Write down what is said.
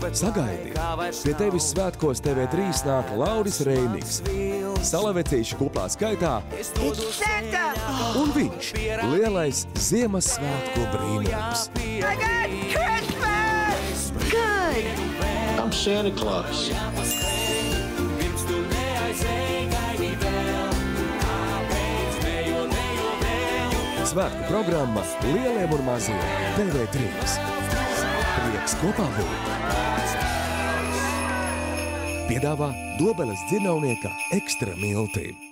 Sagaidi! Pie tevis svētkos TV3 nāk Lauris Reiniks, salavecīšu kuplā skaitā un viņš – lielais Ziemassvētku brīnums. I got Christmas! Good! I'm Santa Claus. Svētku programma lieliem un maziem TV3. Prieks kopā būt. Piedāvā Dobeles dzirnavnieka ekstra milti.